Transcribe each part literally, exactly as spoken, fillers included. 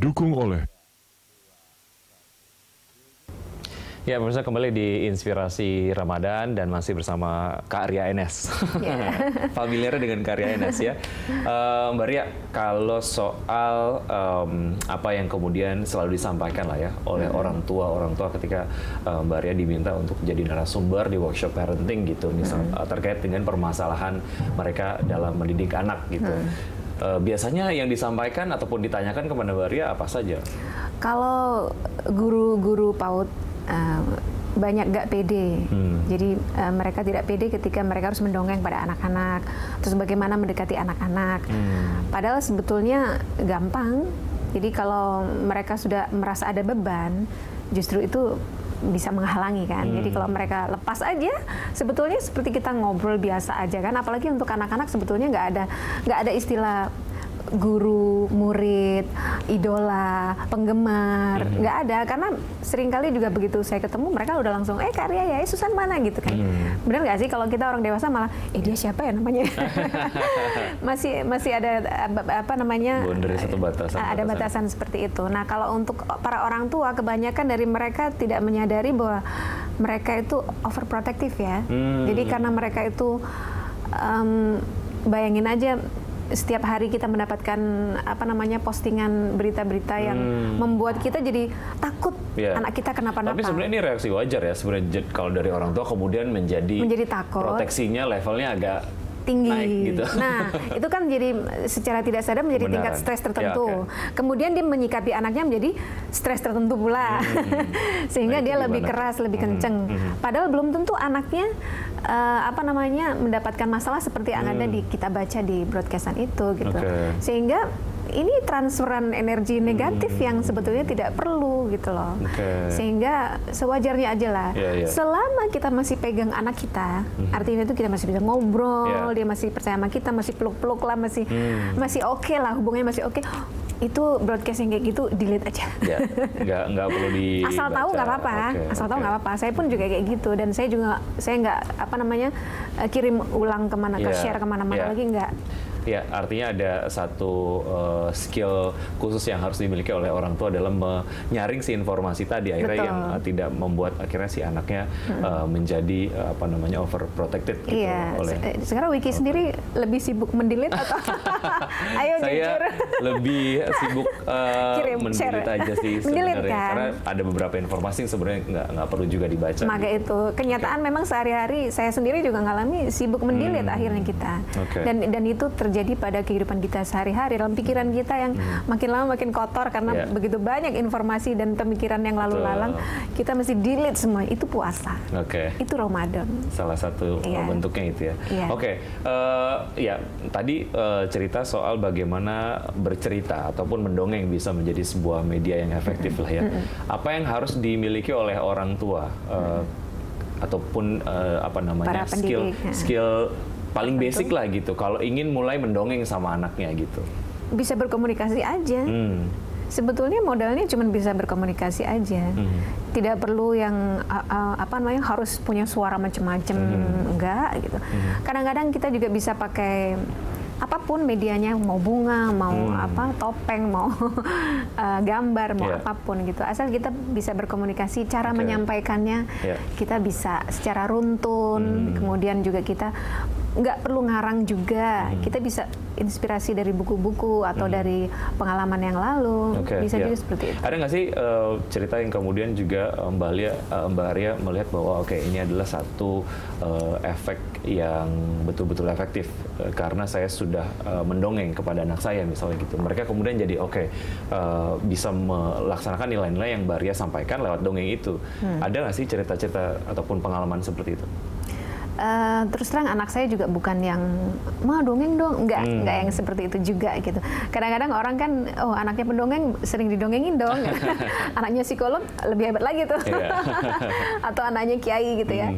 Didukung oleh Ya, pemirsa, kembali di Inspirasi Ramadan dan masih bersama Kak Ria Enes. Yeah. Familiar dengan Kak Ria Enes ya. Uh, Mbak Ria, kalau soal um, apa yang kemudian selalu disampaikan lah ya oleh hmm. orang tua orang tua ketika uh, Mbak Ria diminta untuk jadi narasumber di workshop parenting gitu, misalnya hmm. terkait dengan permasalahan mereka dalam mendidik anak gitu. Hmm. Uh, biasanya yang disampaikan ataupun ditanyakan kepada Mbak Ria apa saja? Kalau guru-guru PAUD Uh, banyak gak pede, hmm. jadi uh, mereka tidak pede ketika mereka harus mendongeng pada anak-anak, terus bagaimana mendekati anak-anak. Hmm. Padahal sebetulnya gampang. Jadi kalau mereka sudah merasa ada beban, justru itu bisa menghalangi kan. Hmm. Jadi kalau mereka lepas aja, sebetulnya seperti kita ngobrol biasa aja kan. Apalagi untuk anak-anak sebetulnya nggak ada nggak ada istilah guru, murid, idola, penggemar, nggak mm-hmm. ada, karena seringkali juga begitu saya ketemu mereka udah langsung, eh Kak Ria ya, eh Susan mana gitu kan, mm. bener nggak sih kalau kita orang dewasa malah, eh dia siapa ya namanya, masih masih ada apa namanya, boundary satu batasan, ada batasan seperti itu. Nah kalau untuk para orang tua, kebanyakan dari mereka tidak menyadari bahwa mereka itu overprotective ya, mm. jadi karena mereka itu, um, bayangin aja, setiap hari kita mendapatkan apa namanya postingan berita-berita yang hmm. membuat kita jadi takut yeah. anak kita kenapa-napa. Tapi sebenarnya ini reaksi wajar ya sebenarnya kalau dari orang tua kemudian menjadi, menjadi takut. Proteksinya levelnya agak tinggi. Naik, gitu. Nah, itu kan jadi secara tidak sadar menjadi Benaran. tingkat stres tertentu. Ya, okay. Kemudian dia menyikapi anaknya menjadi stres tertentu pula. Hmm. Sehingga nah, dia lebih gimana? keras, lebih kenceng. Hmm. Padahal belum tentu anaknya uh, apa namanya mendapatkan masalah seperti yang hmm. ada di kita baca di broadcastan itu gitu. Okay. Sehingga ini transferan energi negatif hmm. yang sebetulnya tidak perlu gitu loh. Okay. Sehingga sewajarnya aja lah. Yeah, yeah. Selama kita masih pegang anak kita, hmm. artinya itu kita masih bisa ngobrol, yeah. dia masih percaya sama kita, masih peluk-peluk lah, masih hmm. masih oke okay lah, hubungannya masih oke. Okay. Itu broadcast yang kayak gitu delete aja. Ya, nggak nggak perlu di. Asal tahu nggak apa-apa, okay, asal okay. tahu nggak apa-apa. Saya pun juga kayak gitu dan saya juga saya nggak apa namanya kirim ulang kemana yeah. ke share kemana-mana yeah. lagi nggak. Ya, artinya ada satu uh, skill khusus yang harus dimiliki oleh orang tua dalam menyaring si informasi tadi akhirnya Betul. yang uh, tidak membuat akhirnya si anaknya hmm. uh, menjadi uh, apa namanya overprotected gitu iya. oleh. Sekarang Wiki okay. sendiri lebih sibuk mendelete atau ayo Saya jujur. lebih sibuk uh, mendelete aja sih sebenarnya kan? Karena ada beberapa informasi yang sebenarnya nggak nggak perlu juga dibaca. Maka gitu. itu kenyataan okay. memang sehari-hari saya sendiri juga ngalami sibuk mendelete hmm. akhirnya kita okay. dan dan itu terjadi jadi pada kehidupan kita sehari-hari, dalam pikiran kita yang hmm. makin lama makin kotor karena yeah. begitu banyak informasi dan pemikiran yang lalu lalang, kita mesti delete semua. Itu puasa, okay. itu Ramadan. Salah satu yeah. bentuknya itu ya. Yeah. Oke, okay. uh, ya tadi uh, cerita soal bagaimana bercerita ataupun mendongeng bisa menjadi sebuah media yang efektif mm-hmm. lah ya. Mm-hmm. Apa yang harus dimiliki oleh orang tua uh, mm-hmm. ataupun uh, apa namanya skill skill paling basic lah gitu, kalau ingin mulai mendongeng sama anaknya gitu. Bisa berkomunikasi aja. Hmm. Sebetulnya modalnya cuma bisa berkomunikasi aja. Hmm. Tidak perlu yang uh, uh, apa namanya harus punya suara macam-macam, hmm. enggak gitu. Kadang-kadang hmm. kita juga bisa pakai apapun medianya, mau bunga, mau hmm. apa topeng, mau uh, gambar, mau yeah. apapun gitu. Asal kita bisa berkomunikasi, cara okay. menyampaikannya yeah. kita bisa secara runtun. Hmm. Kemudian juga kita nggak perlu ngarang juga, hmm. kita bisa inspirasi dari buku-buku atau hmm. dari pengalaman yang lalu, okay, bisa yeah. juga seperti itu. Ada nggak sih uh, cerita yang kemudian juga Mbak Lia, uh, Mbak Ria melihat bahwa oke okay, ini adalah satu uh, efek yang betul-betul efektif uh, karena saya sudah uh, mendongeng kepada anak saya misalnya gitu. Mereka kemudian jadi oke okay, uh, bisa melaksanakan nilai-nilai yang Mbak Ria sampaikan lewat dongeng itu. Hmm. Ada nggak sih cerita-cerita ataupun pengalaman seperti itu? Uh, terus terang anak saya juga bukan yang mau dongeng dong, nggak hmm. nggak yang seperti itu juga gitu. Kadang-kadang orang kan, oh anaknya pendongeng sering didongengin dong, anaknya psikolog lebih hebat lagi tuh, yeah. atau anaknya kiai gitu ya. Hmm.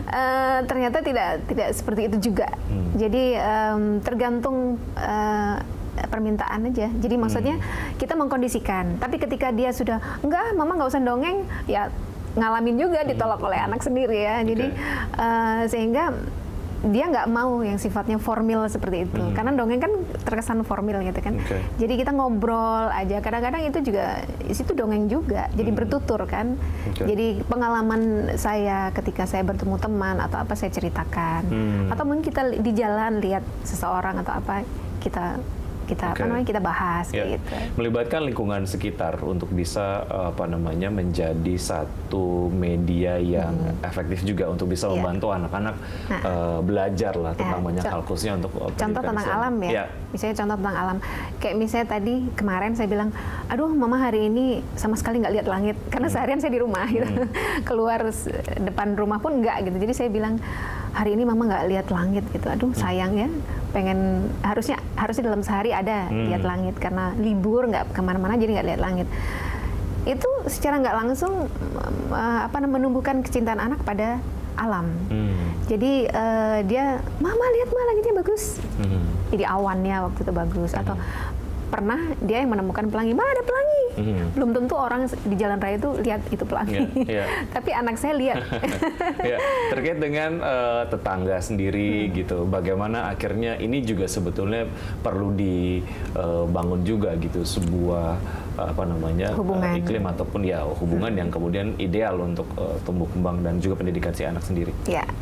Uh, ternyata tidak tidak seperti itu juga. Hmm. Jadi um, tergantung uh, permintaan aja. Jadi maksudnya hmm. kita mengkondisikan. Tapi ketika dia sudah enggak, mama nggak usah dongeng, ya ngalamin juga ditolak oleh anak sendiri ya. Jadi okay. uh, sehingga dia nggak mau yang sifatnya formil seperti itu, hmm. karena dongeng kan terkesan formil gitu kan. Okay. Jadi kita ngobrol aja, kadang-kadang itu juga itu dongeng juga, jadi hmm. bertutur kan. Okay. Jadi pengalaman saya ketika saya bertemu teman atau apa saya ceritakan, hmm. atau mungkin kita di jalan lihat seseorang atau apa kita kita okay. apa namanya kita bahas ya. Kayak gitu. Melibatkan lingkungan sekitar untuk bisa apa namanya menjadi satu media yang hmm. efektif juga untuk bisa yeah. membantu anak-anak nah, uh, belajar lah tentang yeah. banyak hal khususnya untuk contoh tentang Islam. Alam ya. Yeah. Misalnya contoh tentang alam. Kayak misalnya tadi kemarin saya bilang, aduh mama hari ini sama sekali nggak lihat langit karena hmm. seharian saya di rumah gitu. Hmm. Keluar depan rumah pun nggak gitu. Jadi saya bilang hari ini mama nggak lihat langit gitu. Aduh sayang ya. Pengen harusnya harusnya dalam sehari ada hmm. lihat langit karena libur nggak kemana-mana jadi nggak lihat langit. Itu secara nggak langsung uh, apa menumbuhkan kecintaan anak pada alam. Hmm. Jadi uh, dia mama lihat mah langitnya bagus. Hmm. Jadi awannya waktu itu bagus hmm. atau pernah dia yang menemukan pelangi, mana ada pelangi. Hmm. Belum tentu orang di jalan raya itu lihat itu pelangi. Yeah, yeah. Tapi anak saya lihat. Yeah. Terkait dengan uh, tetangga sendiri hmm. gitu, bagaimana akhirnya ini juga sebetulnya perlu dibangun uh, juga gitu sebuah uh, apa namanya uh, iklim ataupun ya hubungan hmm. yang kemudian ideal untuk uh, tumbuh kembang dan juga pendidikan si anak sendiri. Ya, yeah.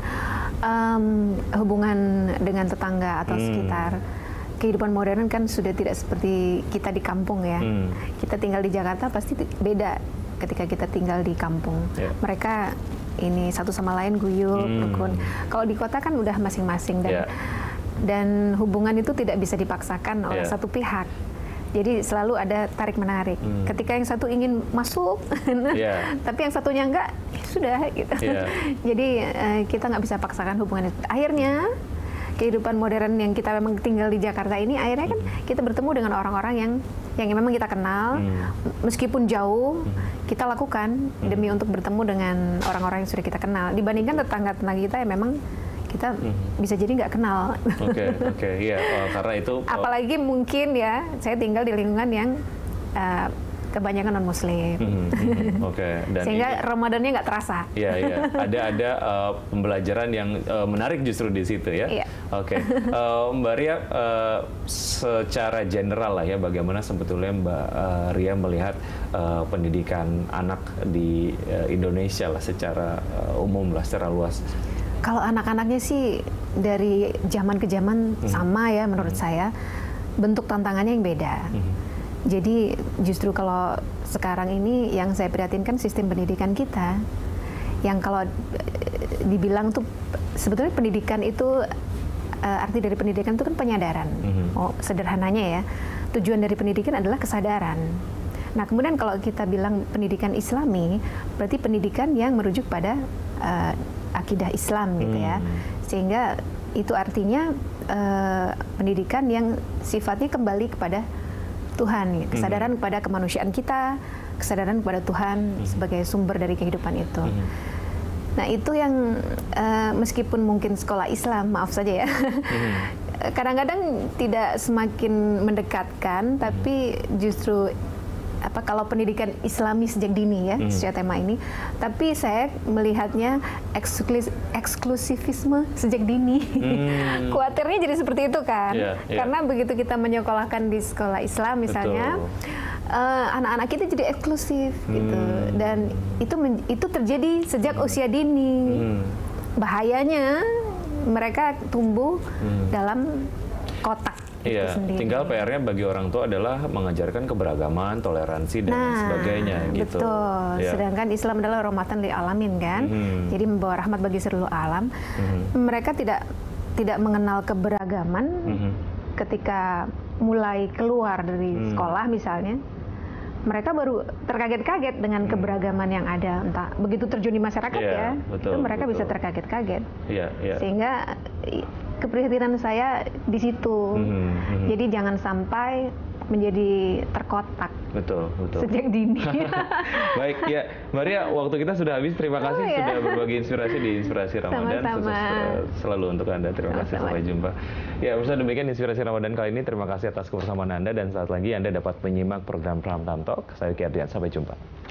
um, hubungan dengan tetangga atau hmm. sekitar. Kehidupan modern kan sudah tidak seperti kita di kampung ya. Hmm. Kita tinggal di Jakarta pasti beda ketika kita tinggal di kampung. Yeah. Mereka ini satu sama lain guyup, hmm. rukun. Kalau di kota kan udah masing-masing dan yeah. dan hubungan itu tidak bisa dipaksakan oleh yeah. satu pihak. Jadi selalu ada tarik menarik. Hmm. Ketika yang satu ingin masuk, yeah. tapi yang satunya enggak, ya sudah gitu. Yeah. Jadi uh, kita nggak bisa paksakan hubungan itu. Akhirnya kehidupan modern yang kita memang tinggal di Jakarta ini akhirnya kan kita bertemu dengan orang-orang yang yang memang kita kenal hmm. meskipun jauh hmm. kita lakukan hmm. demi untuk bertemu dengan orang-orang yang sudah kita kenal dibandingkan tetangga-tetangga kita yang memang kita hmm. bisa jadi nggak kenal. Oke okay, oke okay, iya oh, karena itu oh. apalagi mungkin ya saya tinggal di lingkungan yang uh, kebanyakan non Muslim, mm-hmm, mm-hmm, okay. Dan sehingga ini, Ramadannya nggak terasa. Iya iya, ada ada uh, pembelajaran yang uh, menarik justru di situ ya. Iya. Oke, okay. uh, Mbak Ria, uh, secara general lah ya, bagaimana sebetulnya Mbak uh, Ria melihat uh, pendidikan anak di uh, Indonesia lah secara uh, umum lah, secara luas. Kalau anak-anaknya sih dari zaman ke zaman mm-hmm. sama ya menurut mm-hmm. saya, bentuk tantangannya yang beda. Mm-hmm. Jadi justru kalau sekarang ini yang saya prihatinkan sistem pendidikan kita, yang kalau dibilang tuh sebetulnya pendidikan itu uh, arti dari pendidikan itu kan penyadaran. Mm-hmm. Oh, sederhananya ya, tujuan dari pendidikan adalah kesadaran. Nah kemudian kalau kita bilang pendidikan Islami, berarti pendidikan yang merujuk pada uh, akidah Islam gitu ya, mm-hmm. sehingga itu artinya uh, pendidikan yang sifatnya kembali kepada Tuhan, kesadaran mm-hmm. kepada kemanusiaan kita, kesadaran kepada Tuhan mm-hmm. sebagai sumber dari kehidupan itu. Mm-hmm. Nah itu yang uh, meskipun mungkin sekolah Islam, maaf saja ya, mm-hmm. kadang-kadang tidak semakin mendekatkan, mm-hmm. tapi justru apa kalau pendidikan Islami sejak dini ya, mm-hmm. sejak tema ini, tapi saya melihatnya eksklusif, eksklusivisme sejak dini. Mm. Khawatirnya jadi seperti itu kan, yeah, yeah. karena begitu kita menyekolahkan di sekolah Islam misalnya, uh, anak-anak kita jadi eksklusif mm. gitu, dan itu itu terjadi sejak mm. usia dini. Mm. Bahayanya mereka tumbuh mm. dalam kotak. Iya, tinggal P R-nya bagi orang tua adalah mengajarkan keberagaman, toleransi dan nah, sebagainya gitu. Betul. Ya. Sedangkan Islam adalah rahmatan lil alamin kan, mm-hmm. jadi membawa rahmat bagi seluruh alam. Mm-hmm. Mereka tidak tidak mengenal keberagaman mm-hmm. ketika mulai keluar dari mm. sekolah misalnya. Mereka baru terkaget-kaget dengan mm. keberagaman yang ada, entah begitu terjun di masyarakat yeah, ya, betul, itu mereka betul. bisa terkaget-kaget. Yeah, yeah. Sehingga keprihatinan saya di situ. Mm-hmm, mm-hmm. Jadi jangan sampai menjadi terkotak. Betul, betul. Sejak dini. Baik, ya, Maria, waktu kita sudah habis. Terima kasih oh, ya. sudah berbagi inspirasi di Inspirasi Ramadan. Sama-sama. Sukses selalu untuk Anda. Terima kasih. Sampai jumpa. Ya, pemirsa, demikian Inspirasi Ramadan kali ini. Terima kasih atas kebersamaan Anda dan saat lagi Anda dapat menyimak program Pram Tam Talk. Saya Ki Ardian. Sampai jumpa.